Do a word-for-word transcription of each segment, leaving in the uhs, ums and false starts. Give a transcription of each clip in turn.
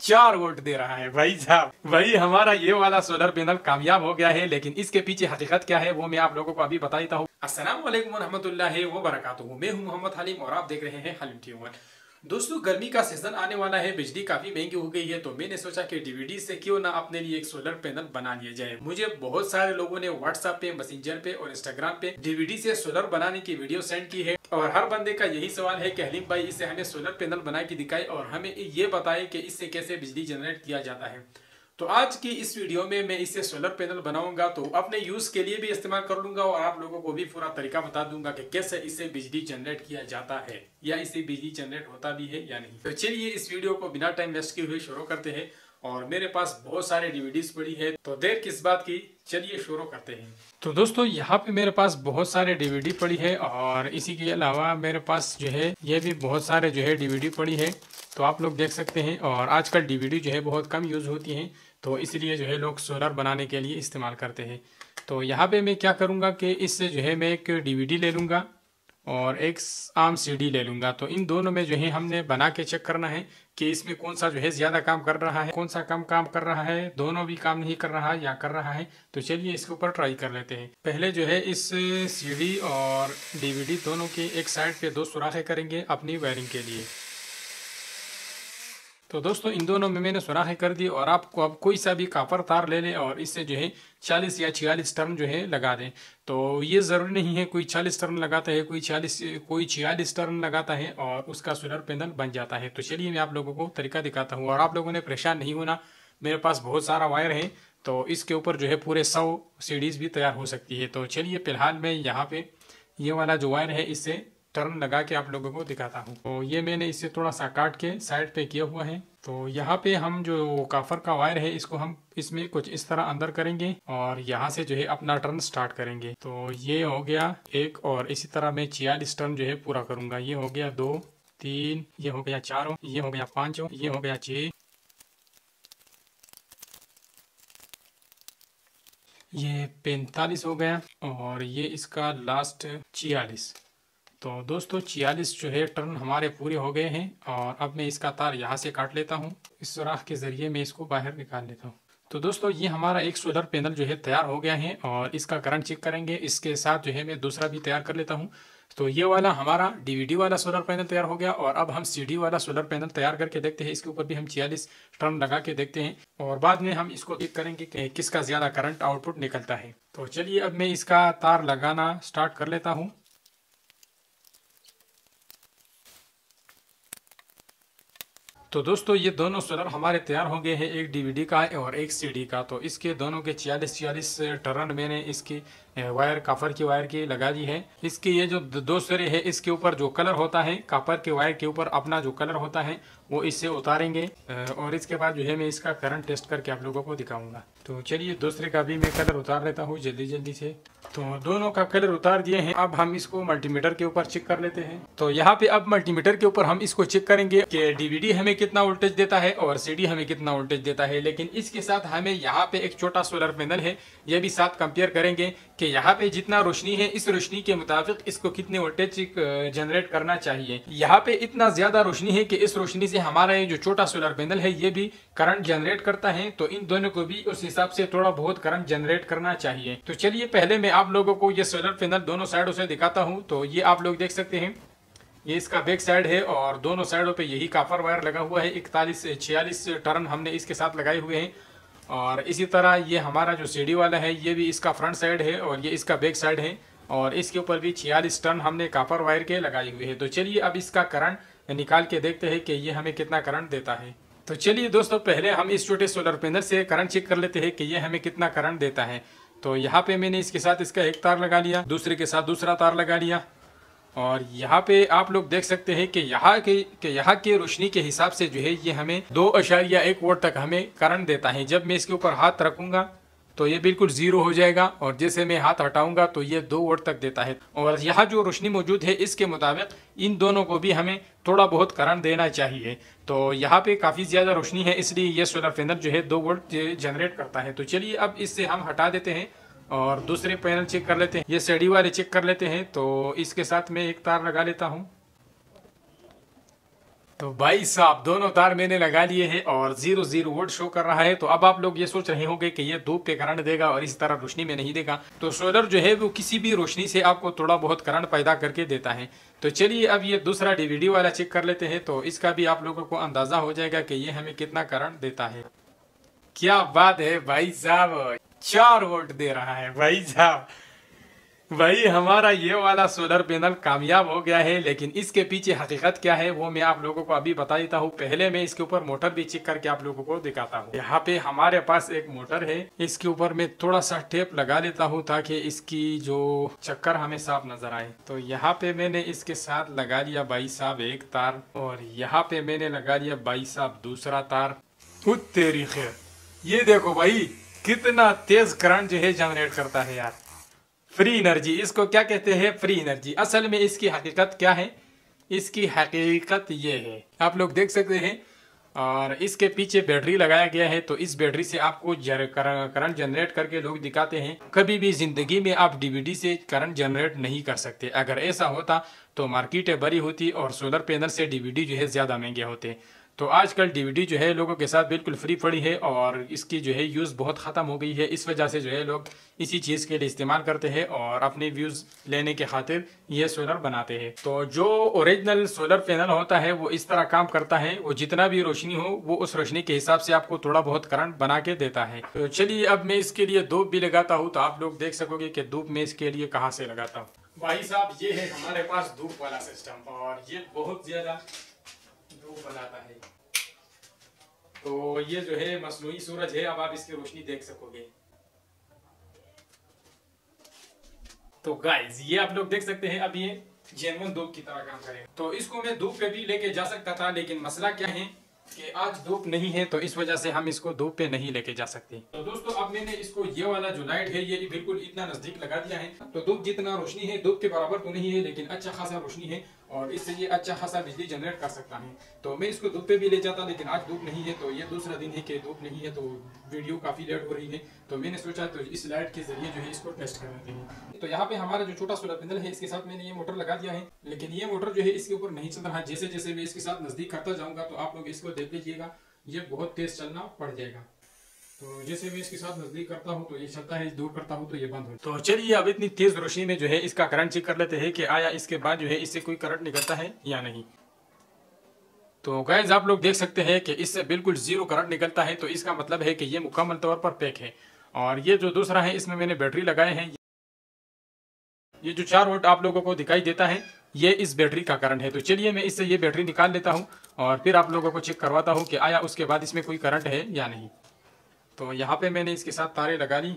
चार वोल्ट दे रहा है भाई साहब। भाई हमारा ये वाला सोलर पैनल कामयाब हो गया है, लेकिन इसके पीछे हकीकत क्या है वो मैं आप लोगों को अभी बता देता हूँ। अस्सलाम वालेकुम रहमतुल्लाहि व बरकातुहू। मैं हूँ मोहम्मद हलीम और आप देख रहे हैं हलीम टीवी। दोस्तों, गर्मी का सीजन आने वाला है, बिजली काफी महंगी हो गई है, तो मैंने सोचा कि डीवीडी से क्यों ना अपने लिए एक सोलर पैनल बना लिया जाए। मुझे बहुत सारे लोगों ने व्हाट्सएप पे, मैसेंजर पे और इंस्टाग्राम पे डीवीडी से सोलर बनाने की वीडियो सेंड की है और हर बंदे का यही सवाल है कि हलीम भाई इससे हमें सोलर पैनल बना के दिखाए और हमें ये बताए कि इससे कैसे बिजली जनरेट किया जाता है। तो आज की इस वीडियो में मैं इससे सोलर पैनल बनाऊंगा, तो अपने यूज के लिए भी इस्तेमाल कर लूंगा और आप लोगों को भी पूरा तरीका बता दूंगा कि कैसे इससे बिजली जनरेट किया जाता है या इससे बिजली जनरेट होता भी है या नहीं। तो चलिए इस वीडियो को बिना टाइम वेस्ट किए हुए शुरू करते हैं। और मेरे पास बहुत सारे डीवीडीज पड़ी है, तो देर किस बात की, चलिए शुरू करते हैं। तो दोस्तों, यहाँ पे मेरे पास बहुत सारे डीवीडी पड़ी है और इसी के अलावा मेरे पास जो है ये भी बहुत सारे जो है डीवीडी पड़ी है, तो आप लोग देख सकते हैं। और आजकल डीवीडी जो है बहुत कम यूज़ होती हैं, तो इसलिए जो है लोग सोलर बनाने के लिए इस्तेमाल करते हैं। तो यहाँ पे मैं क्या करूँगा कि इससे जो है मैं एक डीवीडी ले लूँगा और एक आम सीडी ले लूँगा। तो इन दोनों में जो है हमने बना के चेक करना है कि इसमें कौन सा जो है ज़्यादा काम कर रहा है, कौन सा कम काम कर रहा है, दोनों भी काम नहीं कर रहा है या कर रहा है। तो चलिए इसके ऊपर ट्राई कर लेते हैं। पहले जो है इस सीडी और डीवीडी दोनों के एक साइड पे दो सुराखें करेंगे अपनी वायरिंग के लिए। तो दोस्तों, इन दोनों में मैंने सुराखें कर दी और आपको अब कोई सा भी कापर तार ले लें और इससे जो है चालीस या छियालीस टर्न जो है लगा दें। तो ये ज़रूरी नहीं है कोई चालीस टर्न लगाता है, कोई चालीस कोई छियालीस टर्न लगाता है और उसका सोलर पैनल बन जाता है। तो चलिए मैं आप लोगों को तरीका दिखाता हूँ और आप लोगों ने परेशान नहीं होना। मेरे पास बहुत सारा वायर है, तो इसके ऊपर जो है पूरे सौ सीडीज भी तैयार हो सकती है। तो चलिए फिलहाल मैं यहाँ पे ये वाला जो वायर है इससे टर्न लगा के आप लोगों को दिखाता हूँ। तो ये मैंने इसे थोड़ा सा काट के साइड पे किया हुआ है। तो यहाँ पे हम जो काफर का वायर है इसको हम इसमें कुछ इस तरह अंदर करेंगे और यहाँ से जो है अपना टर्न स्टार्ट करेंगे। तो ये हो गया एक, और इसी तरह मैं छियालीस टर्न जो है पूरा करूंगा। ये हो गया दो, तीन, ये हो गया चारों, ये हो गया पांचों, ये हो गया छः, ये पैंतालीस हो गया और ये इसका लास्ट छियालीस। तो दोस्तों, छियालीस जो है टर्न हमारे पूरे हो गए हैं और अब मैं इसका तार यहाँ से काट लेता हूँ। इस सुराख के ज़रिए मैं इसको बाहर निकाल लेता हूँ। तो दोस्तों, ये हमारा एक सोलर पैनल जो है तैयार हो गया है और इसका करंट चेक करेंगे। इसके साथ जो है मैं दूसरा भी तैयार कर लेता हूँ। तो ये वाला हमारा डीवीडी वाला सोलर पैनल तैयार हो गया और अब हम सीडी वाला सोलर पैनल तैयार करके देखते हैं। इसके ऊपर भी हम छियालीस टर्न लगा के देखते हैं और बाद में हम इसको चेक करेंगे कि किसका ज़्यादा करंट आउटपुट निकलता है। तो चलिए अब मैं इसका तार लगाना स्टार्ट कर लेता हूँ। तो दोस्तों, ये दोनों सोलर हमारे तैयार हो गए हैं, एक डीवीडी का और एक सीडी का। तो इसके दोनों के छियालीस छियालीस टर्न मैंने इसकी वायर कापर की वायर की लगा दी है। इसके ये जो दो सिरे है इसके ऊपर जो कलर होता है, कापर के वायर के ऊपर अपना जो कलर होता है वो इससे उतारेंगे और इसके बाद जो है मैं इसका करंट टेस्ट करके आप लोगों को दिखाऊंगा। तो चलिए दूसरे का भी मैं कलर उतार लेता हूँ जल्दी जल्दी से। तो दोनों का कलर उतार दिए हैं। अब हम इसको मल्टीमीटर के ऊपर चेक कर लेते हैं। तो यहाँ पे अब मल्टीमीटर के ऊपर हम इसको चेक करेंगे कि डीवीडी हमें कितना वोल्टेज देता है और सीडी हमें कितना वोल्टेज देता है। लेकिन इसके साथ हमें यहाँ पे एक छोटा सोलर पैनल है, ये भी साथ कंपेयर करेंगे कि यहाँ पे जितना रोशनी है इस रोशनी के मुताबिक इसको कितने वोल्टेज जनरेट करना चाहिए। यहाँ पे इतना ज्यादा रोशनी है कि इस रोशनी से हमारा ये जो छोटा सोलर पैनल है ये भी करंट जनरेट करता है। तो इन दोनों को भी उस हिसाब से थोड़ा बहुत करंट जनरेट करना चाहिए। तो चलिए पहले मैं आप लोगों को ये सोलर पैनल दोनों साइडों से दिखाता हूँ। तो ये आप लोग देख सकते हैं, ये इसका बैक साइड है और दोनों साइडों पे यही कापर वायर लगा हुआ है। इकतालीस छियालीस टर्न हमने इसके साथ लगाए हुए हैं। और इसी तरह ये हमारा जो सीडी वाला है ये भी इसका फ्रंट साइड है और ये इसका बैक साइड है और इसके ऊपर भी छियालीस टर्न हमने कापर वायर के लगाए हुए हैं। तो चलिए अब इसका करंट निकाल के देखते हैं कि ये हमें कितना करंट देता है। तो चलिए दोस्तों, पहले हम इस छोटे सोलर पैनल से करंट चेक कर लेते हैं कि ये हमें कितना करंट देता है। तो यहाँ पे मैंने इसके साथ इसका एक तार लगा लिया, दूसरे के साथ दूसरा तार लगा लिया और यहाँ पे आप लोग देख सकते हैं कि यहाँ के कि यहाँ की रोशनी के हिसाब से जो है ये हमें दो अशारिया एक वोल्ट तक हमें करंट देता है। जब मैं इसके ऊपर हाथ रखूंगा तो ये बिल्कुल जीरो हो जाएगा और जैसे मैं हाथ हटाऊंगा तो ये दो वोल्ट तक देता है। और यहाँ जो रोशनी मौजूद है इसके मुताबिक इन दोनों को भी हमें थोड़ा बहुत करंट देना चाहिए। तो यहाँ पे काफ़ी ज़्यादा रोशनी है, इसलिए ये सोलर पैनल जो है दो वोल्ट जनरेट करता है। तो चलिए अब इससे हम हटा देते हैं और दूसरे पैनल चेक कर लेते हैं। ये सीडी वाले चेक कर लेते हैं। तो इसके साथ मैं एक तार लगा लेता हूँ। तो भाई साहब दोनों तार मैंने लगा लिए हैं और जीरो जीरो वोल्ट शो कर रहा है। तो अब आप लोग ये सोच रहे होंगे कि ये धूप पे करंट देगा और इस तरह रोशनी में नहीं देगा। तो सोलर जो है वो किसी भी रोशनी से आपको थोड़ा बहुत करंट पैदा करके देता है। तो चलिए अब ये दूसरा डीवीडी वाला चेक कर लेते हैं, तो इसका भी आप लोगों को अंदाजा हो जाएगा कि ये हमें कितना करंट देता है। क्या बात है भाई साहब, चार वोल्ट दे रहा है भाई साहब। भाई हमारा ये वाला सोलर पैनल कामयाब हो गया है, लेकिन इसके पीछे हकीकत क्या है वो मैं आप लोगों को अभी बता देता हूँ। पहले मैं इसके ऊपर मोटर भी चेक करके आप लोगों को दिखाता हूँ। यहाँ पे हमारे पास एक मोटर है, इसके ऊपर मैं थोड़ा सा टेप लगा लेता हूँ ताकि इसकी जो चक्कर हमें साफ नजर आए। तो यहाँ पे मैंने इसके साथ लगा लिया भाई साहब एक तार, और यहाँ पे मैंने लगा लिया भाई साहब दूसरा तार। तेरी खैर, ये देखो भाई कितना तेज करंट जो है जनरेट करता है यार। फ्री एनर्जी, इसको क्या कहते हैं? Free energy. असल में इसकी हकीकत क्या है? इसकी हकीकत ये है, आप लोग देख सकते हैं, और इसके पीछे बैटरी लगाया गया है। तो इस बैटरी से आपको करंट जनरेट करके लोग दिखाते हैं। कभी भी जिंदगी में आप डीवीडी से करंट जनरेट नहीं कर सकते। अगर ऐसा होता तो मार्केटें बड़ी होती और सोलर पैनल से डीवीडी जो है ज्यादा महंगे होते। तो आजकल डीवीडी जो है लोगों के साथ बिल्कुल फ्री पड़ी है और इसकी जो है यूज़ बहुत ख़त्म हो गई है। इस वजह से जो है लोग इसी चीज़ के लिए इस्तेमाल करते हैं और अपने व्यूज़ लेने के खातिर ये सोलर बनाते हैं। तो जो ओरिजिनल सोलर पैनल होता है वो इस तरह काम करता है, वो जितना भी रोशनी हो वो उस रोशनी के हिसाब से आपको थोड़ा बहुत करंट बना के देता है। तो चलिए अब मैं इसके लिए धूप भी लगाता हूँ, तो आप लोग देख सकोगे कि धूप में इसके लिए कहाँ से लगाता हूँ। भाई साहब ये है हमारे पास धूप वाला सिस्टम, और ये बहुत ज़्यादा धूप बनाता है। तो ये जो है मसनूई सूरज है, अब आप इसकी रोशनी देख सकोगे। तो गाइस ये आप लोग देख सकते हैं, अब ये जेन्युइन धूप की तरह काम करेगा। तो इसको मैं धूप पे भी लेके जा सकता था, लेकिन मसला क्या है कि आज धूप नहीं है, तो इस वजह से हम इसको धूप पे नहीं लेके जा सकते। तो दोस्तों अब मैंने इसको ये वाला जो लाइट है ये बिल्कुल इतना नजदीक लगा दिया है। तो धूप जितना रोशनी है धूप के बराबर तो नहीं है, लेकिन अच्छा खासा रोशनी है और इससे ये अच्छा खासा बिजली जनरेट कर सकता है। तो मैं इसको धूप पे भी ले जाता, लेकिन आज धूप नहीं है। तो ये दूसरा दिन है कि धूप नहीं है, तो वीडियो काफी लेट हो रही है। तो मैंने सोचा तो इस लाइट के जरिए जो है इसको टेस्ट कर लेते हैं। तो यहाँ पे हमारा जो छोटा सोलर पैनल है इसके साथ मैंने ये मोटर लगा दिया है, लेकिन ये मोटर जो है इसके ऊपर नहीं चल रहा है। जैसे जैसे मैं इसके साथ नजदीक करता जाऊंगा तो आप लोग इसको देख लीजिएगा, ये बहुत तेज चलना पड़ जाएगा। तो जैसे मैं इसके साथ नजदीक करता हूँ तो ये चलता है, दूर करता हूँ तो ये बंद हो। तो चलिए अब इतनी तेज रोशनी में जो है इसका करंट चेक कर लेते हैं कि आया इसके बाद जो है इससे कोई करंट निकलता है या नहीं। तो गाइस आप लोग देख सकते हैं कि इससे बिल्कुल जीरो करंट निकलता है, तो इसका मतलब है कि ये मुकम्मल तौर पर पैक है। और ये जो दूसरा है इसमें मैंने बैटरी लगाए हैं, ये जो चार वोल्ट आप लोगों को दिखाई देता है ये इस बैटरी का करंट है। तो चलिए मैं इससे ये बैटरी निकाल लेता हूँ और फिर आप लोगों को चेक करवाता हूँ कि आया उसके बाद इसमें कोई करंट है या नहीं। तो यहाँ पे मैंने इसके साथ तारें लगा ली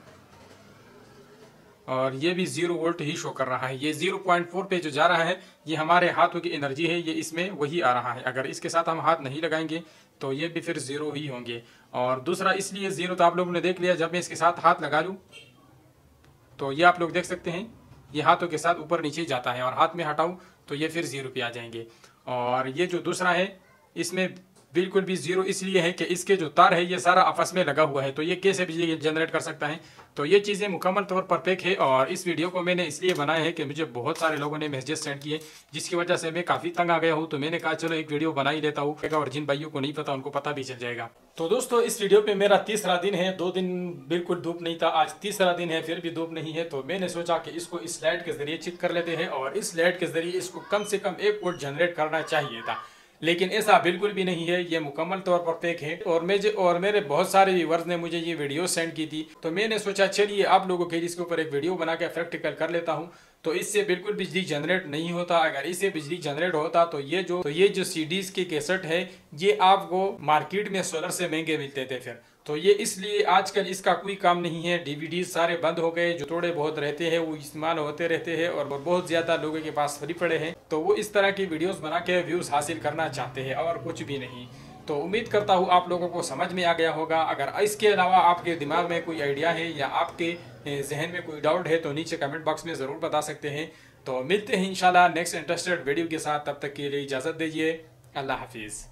और ये भी जीरो वोल्ट ही शो कर रहा है। ये जीरो पॉइंट फोर पे जो जा रहा है ये हमारे हाथों की एनर्जी है, ये इसमें वही आ रहा है। अगर इसके साथ हम हाथ नहीं लगाएंगे तो ये भी फिर जीरो ही होंगे। और दूसरा इसलिए जीरो तो आप लोगों ने देख लिया, जब मैं इसके साथ हाथ लगा लूँ तो ये आप लोग देख सकते हैं ये हाथों के साथ ऊपर नीचे जाता है, और हाथ में हटाऊं तो ये फिर जीरो पे आ जाएंगे। और ये जो दूसरा है इसमें बिल्कुल भी जीरो इसलिए है कि इसके जो तार है ये सारा आपस में लगा हुआ है, तो ये कैसे बिजली जनरेट कर सकता है। तो ये चीज़ें मुकम्मल तौर पर पैक है। और इस वीडियो को मैंने इसलिए बनाया है कि मुझे बहुत सारे लोगों ने मैसेजेस सेंड किए, जिसकी वजह से मैं काफ़ी तंग आ गया हूँ। तो मैंने कहा चलो एक वीडियो बना ही लेता हूँ, और जिन भाइयों को नहीं पता उनको पता भी चल जाएगा। तो दोस्तों इस वीडियो पे मेरा तीसरा दिन है, दो दिन बिल्कुल धूप नहीं था, आज तीसरा दिन है फिर भी धूप नहीं है। तो मैंने सोचा कि इसको इस लाइट के जरिए चेक कर लेते हैं, और इस लाइट के जरिए इसको कम से कम एक वोल्ट जनरेट करना चाहिए था, लेकिन ऐसा बिल्कुल भी नहीं है। ये मुकम्मल तौर पर पैक है। और मुझे और मेरे बहुत सारे व्यूअर्स ने मुझे ये वीडियो सेंड की थी, तो मैंने सोचा चलिए आप लोगों के लिए इसके ऊपर एक वीडियो बना के प्रैक्टिकल कर लेता हूँ। तो इससे बिल्कुल बिजली जनरेट नहीं होता। अगर इससे बिजली जनरेट होता तो ये जो तो ये जो सीडीज की कैसेट है ये आपको मार्केट में सोलर से महंगे मिलते थे फिर। तो ये इसलिए आजकल इसका कोई काम नहीं है। डीवीडी सारे बंद हो गए, जो थोड़े बहुत रहते हैं वो इस्तेमाल होते रहते हैं, और बहुत ज्यादा लोगों के पास फ्री पड़े हैं, तो वो इस तरह की वीडियोस बना के व्यूज हासिल करना चाहते हैं और कुछ भी नहीं। तो उम्मीद करता हूँ आप लोगों को समझ में आ गया होगा। अगर इसके अलावा आपके दिमाग में कोई आइडिया है या आपके जहन में कोई डाउट है तो नीचे कमेंट बॉक्स में ज़रूर बता सकते हैं। तो मिलते हैं इंशाल्लाह नेक्स्ट इंटरेस्टेड वीडियो के साथ, तब तक के लिए इजाज़त दीजिए। अल्लाह हाफिज़।